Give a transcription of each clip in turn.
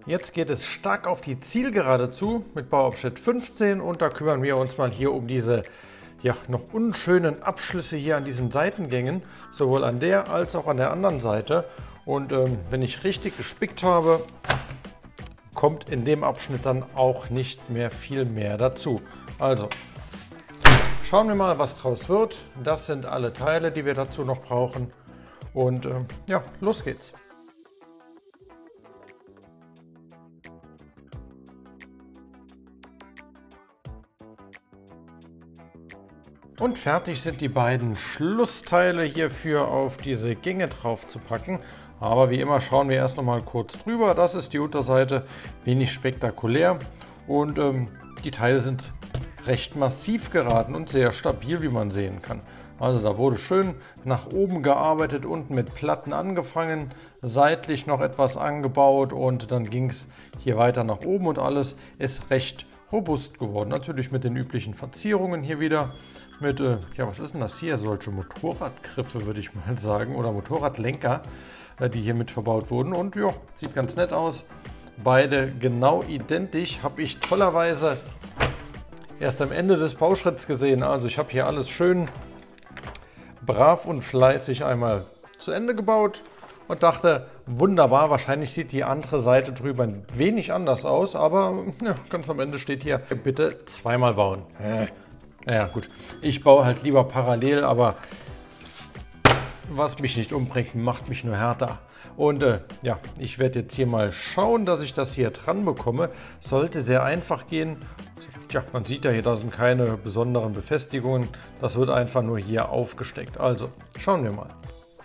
Jetzt geht es stark auf die Zielgerade zu mit Bauabschnitt 15 und da kümmern wir uns mal hier um diese noch unschönen Abschlüsse hier an diesen Seitengängen, sowohl an der als auch an der anderen Seite. Und wenn ich richtig gespickt habe, kommt in dem Abschnitt dann auch nicht mehr viel mehr dazu. Also schauen wir mal, was draus wird. Das sind alle Teile, die wir dazu noch brauchen. Und ja, los geht's. Und fertig sind die beiden Schlussteile hierfür auf diese Gänge drauf zu packen. Aber wie immer schauen wir erst noch mal kurz drüber. Das ist die Unterseite, wenig spektakulär. Und die Teile sind recht massiv geraten und sehr stabil, wie man sehen kann. Also da wurde schön nach oben gearbeitet, unten mit Platten angefangen, seitlich noch etwas angebaut und dann ging es hier weiter nach oben und alles ist recht robust geworden. Natürlich mit den üblichen Verzierungen hier wieder. Mit, ja, was ist denn das hier? Solche Motorradgriffe, würde ich mal sagen, oder Motorradlenker, die hier mit verbaut wurden. Und ja, sieht ganz nett aus. Beide genau identisch, habe ich tollerweise erst am Ende des Bauschritts gesehen. Also ich habe hier alles schön brav und fleißig einmal zu Ende gebaut und dachte, wunderbar, wahrscheinlich sieht die andere Seite drüber ein wenig anders aus, aber ja, ganz am Ende steht hier, bitte zweimal bauen. Naja gut, ich baue halt lieber parallel, aber was mich nicht umbringt, macht mich nur härter. Und ja, ich werde jetzt hier mal schauen, dass ich das hier dran bekomme. Sollte sehr einfach gehen. Tja, man sieht ja hier, da sind keine besonderen Befestigungen. Das wird einfach nur hier aufgesteckt. Also, schauen wir mal.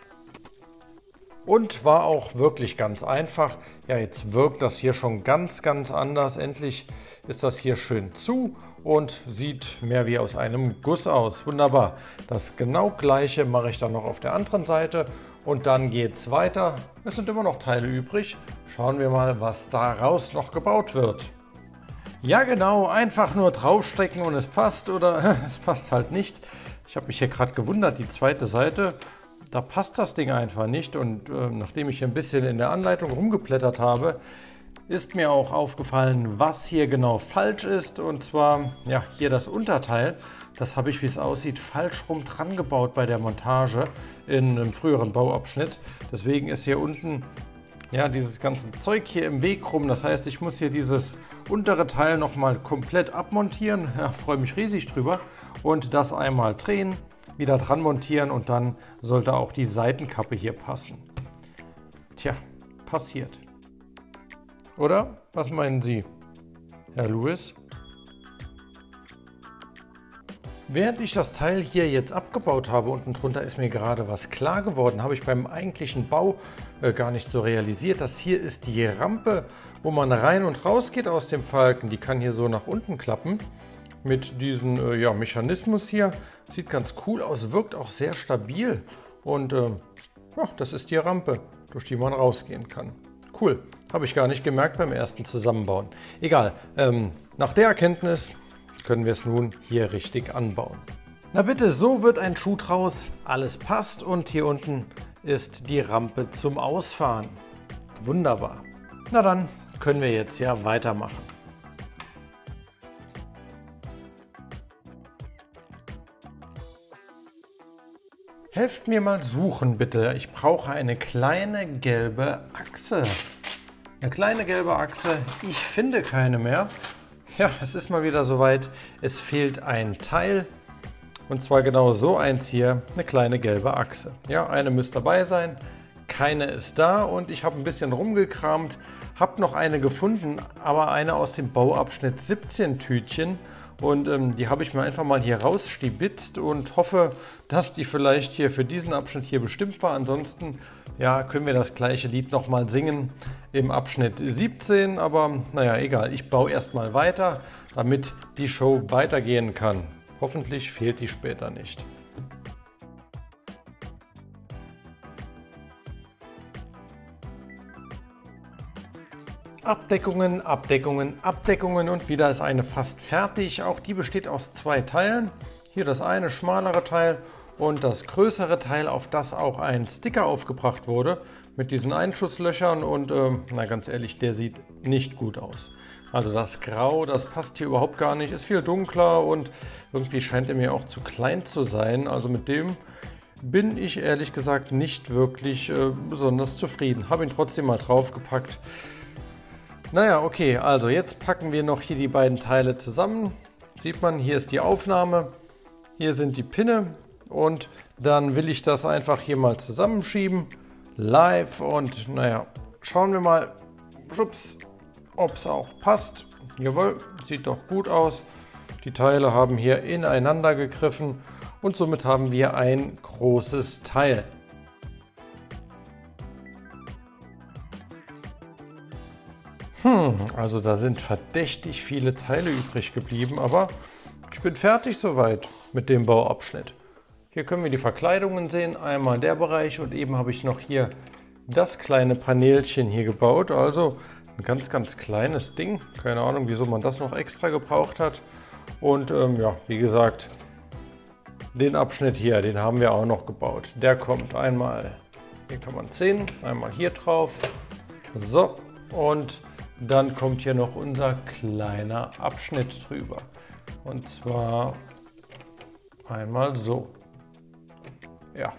Und war auch wirklich ganz einfach. Ja, jetzt wirkt das hier schon ganz anders. Endlich ist das hier schön zu und sieht mehr wie aus einem Guss aus. Wunderbar. Das genau gleiche mache ich dann noch auf der anderen Seite. Und dann geht es weiter. Es sind immer noch Teile übrig. Schauen wir mal, was daraus noch gebaut wird. Ja genau, einfach nur draufstecken und es passt oder es passt halt nicht. Ich habe mich hier gerade gewundert, die zweite Seite, da passt das Ding einfach nicht. Und nachdem ich ein bisschen in der Anleitung rumgeblättert habe, ist mir auch aufgefallen, was hier genau falsch ist. Und zwar, ja, hier das Unterteil. Das habe ich, wie es aussieht, falsch rum dran gebaut bei der Montage in einem früheren Bauabschnitt. Deswegen ist hier unten ja dieses ganze Zeug hier im Weg rum. Das heißt, ich muss hier dieses untere Teil nochmal komplett abmontieren. Ja, freue mich riesig drüber. Und das einmal drehen, wieder dran montieren und dann sollte auch die Seitenkappe hier passen. Tja, passiert. Oder? Was meinen Sie, Herr Lewis? Während ich das Teil hier jetzt abgebaut habe, unten drunter ist mir gerade was klar geworden, habe ich beim eigentlichen Bau gar nicht so realisiert. Das hier ist die Rampe, wo man rein und raus geht aus dem Falken. Die kann hier so nach unten klappen mit diesem ja, Mechanismus hier. Sieht ganz cool aus, wirkt auch sehr stabil und ja, das ist die Rampe, durch die man rausgehen kann. Cool, habe ich gar nicht gemerkt beim ersten Zusammenbauen. Egal, nach der Erkenntnis können wir es nun hier richtig anbauen. Na bitte, so wird ein Schuh draus. Alles passt und hier unten ist die Rampe zum Ausfahren. Wunderbar. Na dann können wir jetzt ja weitermachen. Helft mir mal suchen, bitte. Ich brauche eine kleine gelbe Achse. Eine kleine gelbe Achse. Ich finde keine mehr. Ja, es ist mal wieder soweit. Es fehlt ein Teil. Und zwar genau so eins hier, eine kleine gelbe Achse. Ja, eine müsste dabei sein. Keine ist da und ich habe ein bisschen rumgekramt. Habe noch eine gefunden, aber eine aus dem Bauabschnitt 17 Tütchen. Und die habe ich mir einfach mal hier rausstibitzt und hoffe, dass die vielleicht hier für diesen Abschnitt hier bestimmt war. Ansonsten ja, können wir das gleiche Lied nochmal singen im Abschnitt 17. Aber naja, egal, ich baue erstmal weiter, damit die Show weitergehen kann. Hoffentlich fehlt die später nicht. Abdeckungen, Abdeckungen, Abdeckungen und wieder ist eine fast fertig. Auch die besteht aus zwei Teilen. Hier das eine schmalere Teil und das größere Teil, auf das auch ein Sticker aufgebracht wurde. mit diesen Einschusslöchern und na ganz ehrlich, der sieht nicht gut aus. Also das Grau, das passt hier überhaupt gar nicht, ist viel dunkler und irgendwie scheint er mir auch zu klein zu sein. Also mit dem bin ich ehrlich gesagt nicht wirklich besonders zufrieden. Habe ihn trotzdem mal draufgepackt. Naja, okay, also jetzt packen wir noch hier die beiden Teile zusammen. Sieht man, hier ist die Aufnahme, hier sind die Pinne und dann will ich das einfach hier mal zusammenschieben, live und naja, schauen wir mal, ob es auch passt. Jawohl, sieht doch gut aus. Die Teile haben hier ineinander gegriffen und somit haben wir ein großes Teil. Also da sind verdächtig viele Teile übrig geblieben, aber ich bin fertig soweit mit dem Bauabschnitt. Hier können wir die Verkleidungen sehen, einmal der Bereich und eben habe ich noch hier das kleine Paneelchen hier gebaut, also ein ganz, ganz kleines Ding. Keine Ahnung, wieso man das noch extra gebraucht hat. Und ja, wie gesagt, den Abschnitt hier, den haben wir auch noch gebaut. Der kommt einmal, hier kann man sehen, einmal hier drauf. So, und dann kommt hier noch unser kleiner Abschnitt drüber. Und zwar einmal so. Ja.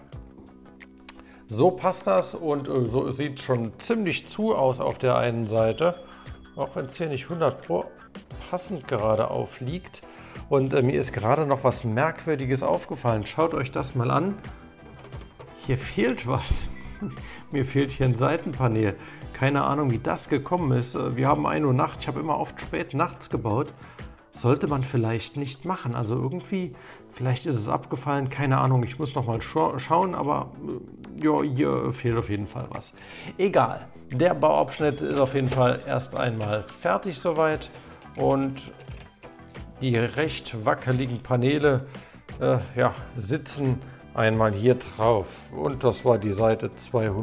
So passt das und so sieht schon ziemlich zu aus auf der einen Seite. Auch wenn es hier nicht 100% passend gerade aufliegt. Und mir ist gerade noch was Merkwürdiges aufgefallen. Schaut euch das mal an. Hier fehlt was. Mir fehlt hier ein Seitenpanel. Keine Ahnung, wie das gekommen ist. Wir haben 1 Uhr Nacht. Ich habe immer oft spät nachts gebaut. Sollte man vielleicht nicht machen. Also irgendwie, vielleicht ist es abgefallen. Keine Ahnung, ich muss noch mal schauen. Aber ja, hier fehlt auf jeden Fall was. Egal. Der Bauabschnitt ist auf jeden Fall erst einmal fertig soweit. Und die recht wackeligen Paneele ja, sitzen einmal hier drauf. Und das war die Seite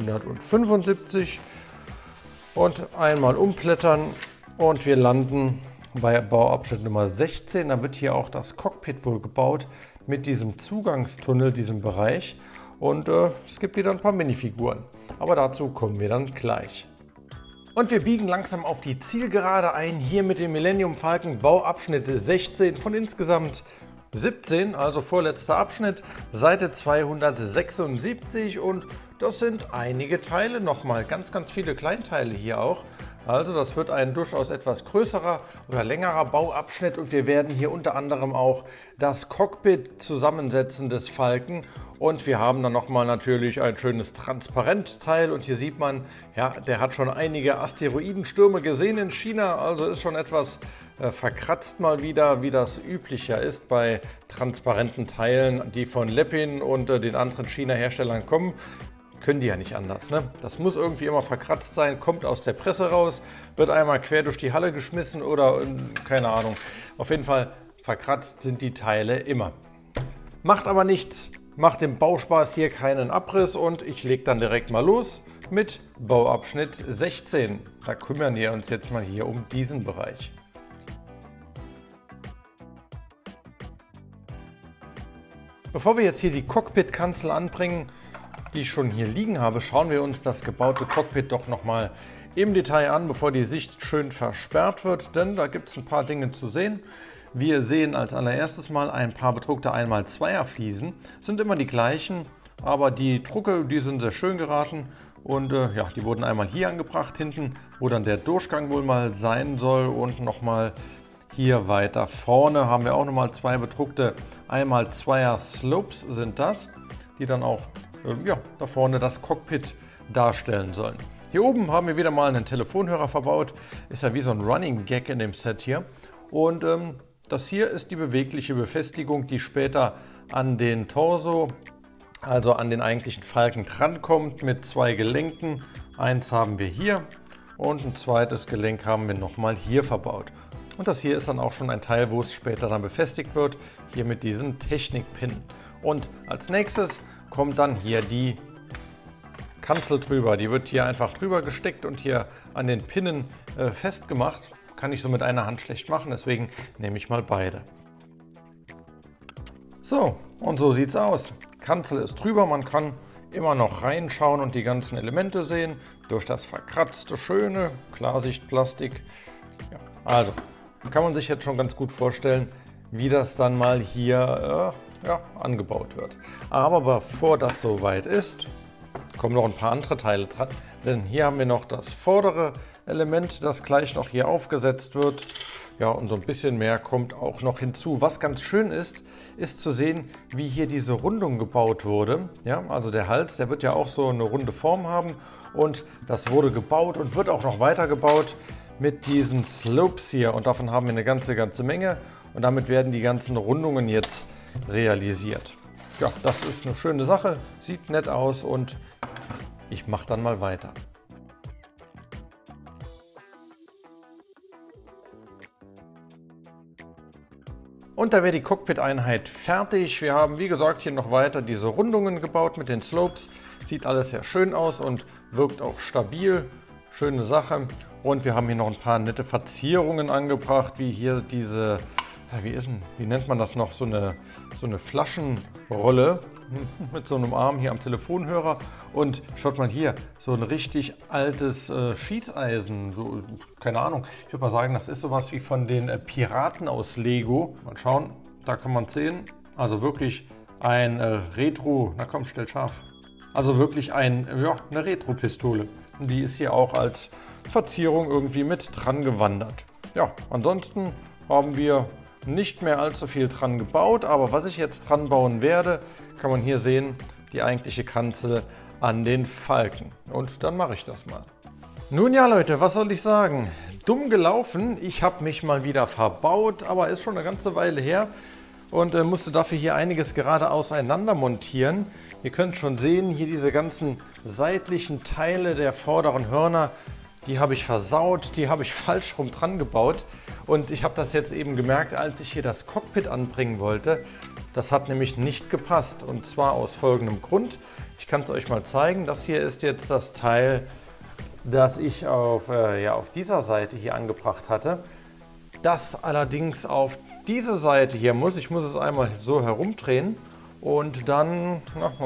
275. Und einmal umblättern und wir landen bei Bauabschnitt Nummer 16. Da wird hier auch das Cockpit wohl gebaut mit diesem Zugangstunnel, diesem Bereich. Und es gibt wieder ein paar Minifiguren. Aber dazu kommen wir dann gleich. Und wir biegen langsam auf die Zielgerade ein, hier mit dem Millennium Falcon Bauabschnitt 16 von insgesamt 17, also vorletzter Abschnitt, Seite 276 und das sind einige Teile nochmal, ganz, ganz viele Kleinteile hier auch. Also das wird ein durchaus etwas größerer oder längerer Bauabschnitt und wir werden hier unter anderem auch das Cockpit zusammensetzen des Falken und wir haben dann nochmal natürlich ein schönes Transparentteil und hier sieht man, ja, der hat schon einige Asteroidenstürme gesehen in China, also ist schon etwas verkratzt mal wieder, wie das üblicher ist bei transparenten Teilen, die von Lepin und den anderen China-Herstellern kommen. Können die ja nicht anders, ne? Das muss irgendwie immer verkratzt sein, kommt aus der Presse raus, wird einmal quer durch die Halle geschmissen oder keine Ahnung. Auf jeden Fall verkratzt sind die Teile immer. Macht aber nichts, macht dem Bauspaß hier keinen Abriss und ich lege dann direkt mal los mit Bauabschnitt 16. Da kümmern wir uns jetzt mal hier um diesen Bereich. Bevor wir jetzt hier die Cockpit-Kanzel anbringen, die ich schon hier liegen habe, schauen wir uns das gebaute Cockpit doch nochmal im Detail an, bevor die Sicht schön versperrt wird, denn da gibt es ein paar Dinge zu sehen. Wir sehen als allererstes mal ein paar bedruckte 1x2er Fliesen, sind immer die gleichen, aber die Drucke, die sind sehr schön geraten und ja, die wurden einmal hier angebracht, hinten, wo dann der Durchgang wohl mal sein soll und nochmal hier weiter vorne haben wir auch nochmal zwei bedruckte 1x2er Slopes sind das, die dann auch ja, da vorne das Cockpit darstellen sollen. Hier oben haben wir wieder mal einen Telefonhörer verbaut. Ist ja wie so ein Running Gag in dem Set hier. Und das hier ist die bewegliche Befestigung, die später an den Torso, also an den eigentlichen Falken drankommt mit zwei Gelenken. Eins haben wir hier und ein zweites Gelenk haben wir nochmal hier verbaut. Und das hier ist dann auch schon ein Teil, wo es später dann befestigt wird, hier mit diesen Technikpinnen. Und als nächstes kommt dann hier die Kanzel drüber. Die wird hier einfach drüber gesteckt und hier an den Pinnen festgemacht. Kann ich so mit einer Hand schlecht machen, deswegen nehme ich mal beide. So, und so sieht es aus. Kanzel ist drüber, man kann immer noch reinschauen und die ganzen Elemente sehen. Durch das verkratzte, schöne Klarsichtplastik. Ja, also, kann man sich jetzt schon ganz gut vorstellen, wie das dann mal hier angebaut wird. Aber bevor das soweit ist, kommen noch ein paar andere Teile dran. Denn hier haben wir noch das vordere Element, das gleich noch hier aufgesetzt wird. Ja, und so ein bisschen mehr kommt auch noch hinzu. Was ganz schön ist, ist zu sehen, wie hier diese Rundung gebaut wurde. Ja, also der Hals, der wird ja auch so eine runde Form haben. Und das wurde gebaut und wird auch noch weiter gebaut mit diesen Slopes hier. Und davon haben wir eine ganze Menge. Und damit werden die ganzen Rundungen jetzt realisiert. Ja, das ist eine schöne Sache, sieht nett aus und ich mache dann mal weiter. Und da wäre die Cockpit-Einheit fertig. Wir haben, wie gesagt, hier noch weiter diese Rundungen gebaut mit den Slopes. Sieht alles sehr schön aus und wirkt auch stabil. Schöne Sache. Und wir haben hier noch ein paar nette Verzierungen angebracht, wie hier diese, wie nennt man das noch, so eine Flaschenrolle mit so einem Arm hier am Telefonhörer. Und schaut mal hier, so ein richtig altes Schießeisen, so, keine Ahnung, ich würde mal sagen, das ist sowas wie von den Piraten aus Lego. Mal schauen, da kann man sehen, also wirklich ein Retro, na komm, stell scharf. Also wirklich eine Retro-Pistole. Die ist hier auch als Verzierung irgendwie mit dran gewandert. Ja, ansonsten haben wir nicht mehr allzu viel dran gebaut, aber was ich jetzt dran bauen werde, kann man hier sehen, die eigentliche Kanzel an den Falken. Und dann mache ich das mal. Nun ja Leute, was soll ich sagen? Dumm gelaufen, ich habe mich mal wieder verbaut, aber ist schon eine ganze Weile her und musste dafür hier einiges gerade auseinander montieren. Ihr könnt schon sehen, hier diese ganzen seitlichen Teile der vorderen Hörner, die habe ich versaut, die habe ich falsch rum dran gebaut. Und ich habe das jetzt eben gemerkt, als ich hier das Cockpit anbringen wollte. Das hat nämlich nicht gepasst. Und zwar aus folgendem Grund. Ich kann es euch mal zeigen. Das hier ist jetzt das Teil, das ich auf dieser Seite hier angebracht hatte. Das allerdings auf diese Seite hier muss. Ich muss es einmal so herumdrehen. Und dann,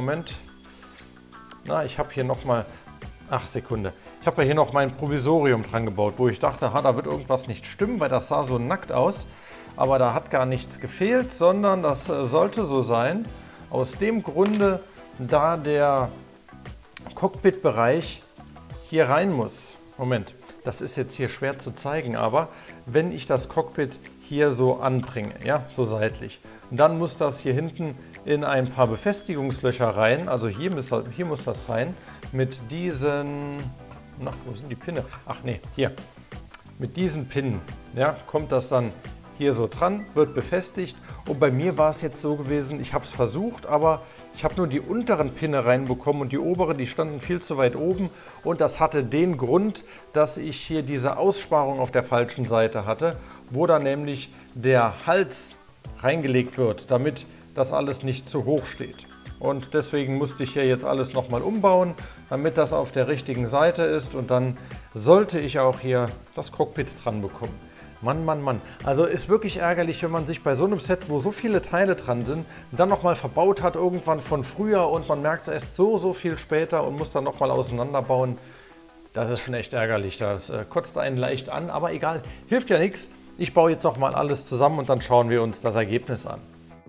ich habe hier nochmal, Sekunde. Ich habe ja hier noch mein Provisorium dran gebaut, wo ich dachte, da wird irgendwas nicht stimmen, weil das sah so nackt aus. Aber da hat gar nichts gefehlt, sondern das sollte so sein. Aus dem Grunde, da der Cockpit-Bereich hier rein muss. Moment, das ist jetzt hier schwer zu zeigen, aber wenn ich das Cockpit hier so anbringe, ja, so seitlich, dann muss das hier hinten in ein paar Befestigungslöcher rein, also hier muss das rein, mit diesen, wo sind die Pinne? Hier. Mit diesen Pinnen, ja, kommt das dann hier so dran, wird befestigt. Und bei mir war es jetzt so gewesen, ich habe es versucht, aber ich habe nur die unteren Pinne reinbekommen und die oberen, die standen viel zu weit oben. Und das hatte den Grund, dass ich hier diese Aussparung auf der falschen Seite hatte, wo dann nämlich der Hals reingelegt wird, damit das alles nicht zu hoch steht. Und deswegen musste ich hier jetzt alles nochmal umbauen, damit das auf der richtigen Seite ist. Und dann sollte ich auch hier das Cockpit dran bekommen. Mann. Also ist wirklich ärgerlich, wenn man sich bei so einem Set, wo so viele Teile dran sind, dann nochmal verbaut hat, irgendwann von früher und man merkt es erst so viel später und muss dann nochmal auseinanderbauen. Das ist schon echt ärgerlich. Das kotzt einen leicht an, aber egal, hilft ja nichts. Ich baue jetzt nochmal alles zusammen und dann schauen wir uns das Ergebnis an.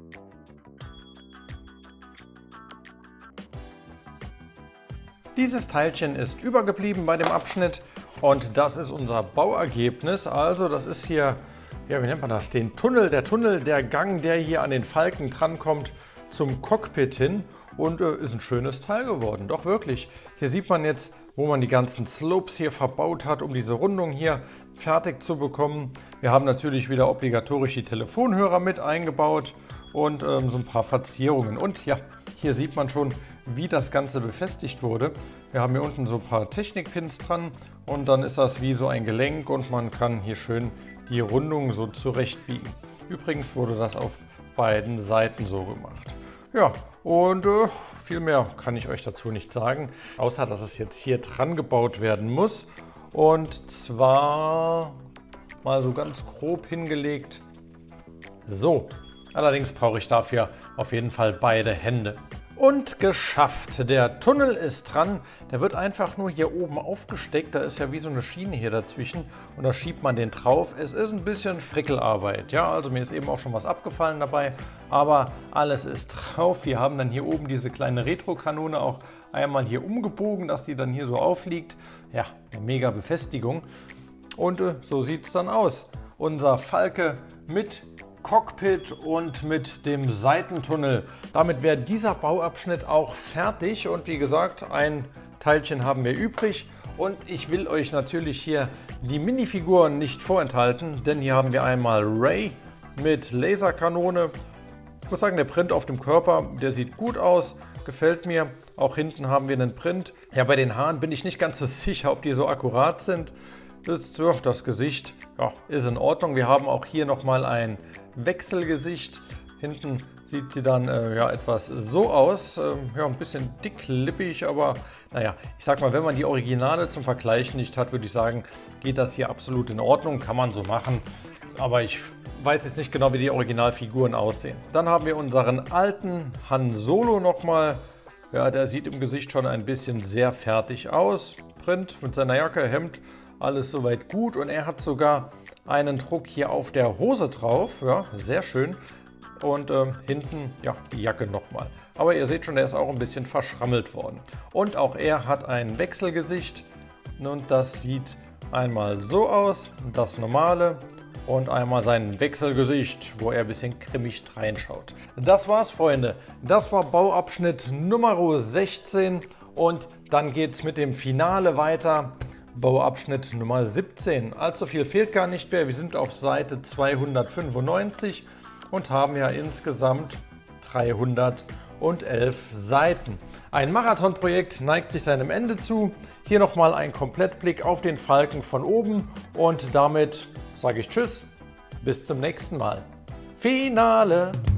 Dieses Teilchen ist übergeblieben bei dem Abschnitt und das ist unser Bauergebnis. Also das ist hier, ja, wie nennt man das, der Tunnel, der Gang, der hier an den Falken drankommt zum Cockpit hin und ist ein schönes Teil geworden, doch wirklich. Hier sieht man jetzt, wo man die ganzen Slopes hier verbaut hat, um diese Rundung hier fertig zu bekommen. Wir haben natürlich wieder obligatorisch die Telefonhörer mit eingebaut und so ein paar Verzierungen. Und ja, hier sieht man schon, wie das Ganze befestigt wurde. Wir haben hier unten so ein paar Technikpins dran und dann ist das wie so ein Gelenk und man kann hier schön die Rundung so zurechtbiegen. Übrigens wurde das auf beiden Seiten so gemacht. Ja, und viel mehr kann ich euch dazu nicht sagen, außer dass es jetzt hier dran gebaut werden muss. Und zwar mal so ganz grob hingelegt. So, allerdings brauche ich dafür auf jeden Fall beide Hände. Und geschafft. Der Tunnel ist dran. Der wird einfach nur hier oben aufgesteckt. Da ist ja wie so eine Schiene hier dazwischen. Und da schiebt man den drauf. Es ist ein bisschen Frickelarbeit. Ja, also mir ist eben auch schon was abgefallen dabei. Aber alles ist drauf. Wir haben dann hier oben diese kleine Retro-Kanone auch einmal hier umgebogen, dass die dann hier so aufliegt. Ja, eine mega Befestigung. Und so sieht es dann aus. Unser Falke mit Cockpit und mit dem Seitentunnel. Damit wäre dieser Bauabschnitt auch fertig und wie gesagt, ein Teilchen haben wir übrig und ich will euch natürlich hier die Minifiguren nicht vorenthalten, denn hier haben wir einmal Ray mit Laserkanone. Ich muss sagen, der Print auf dem Körper, der sieht gut aus, gefällt mir. Auch hinten haben wir einen Print. Ja, bei den Haaren bin ich nicht ganz so sicher, ob die so akkurat sind. Das Gesicht ist in Ordnung. Wir haben auch hier nochmal ein Wechselgesicht. Hinten sieht sie dann etwas so aus. Ein bisschen dicklippig, aber naja, ich sag mal, wenn man die Originale zum Vergleich nicht hat, würde ich sagen, geht das hier absolut in Ordnung. Kann man so machen, aber ich weiß jetzt nicht genau, wie die Originalfiguren aussehen. Dann haben wir unseren alten Han Solo nochmal. Ja, der sieht im Gesicht schon ein bisschen sehr fertig aus. Print mit seiner Jacke, Hemd. Alles soweit gut und er hat sogar einen Druck hier auf der Hose drauf, ja, sehr schön. Und hinten, ja, die Jacke nochmal. Aber ihr seht schon, der ist auch ein bisschen verschrammelt worden. Und auch er hat ein Wechselgesicht und das sieht einmal so aus, das normale und einmal sein Wechselgesicht, wo er ein bisschen grimmig reinschaut. Das war's, Freunde. Das war Bauabschnitt Nummer 16 und dann geht's mit dem Finale weiter. Bauabschnitt Nummer 17. Allzu viel fehlt gar nicht mehr. Wir sind auf Seite 295 und haben ja insgesamt 311 Seiten. Ein Marathonprojekt neigt sich seinem Ende zu. Hier nochmal ein Komplettblick auf den Falken von oben und damit sage ich Tschüss, bis zum nächsten Mal. Finale!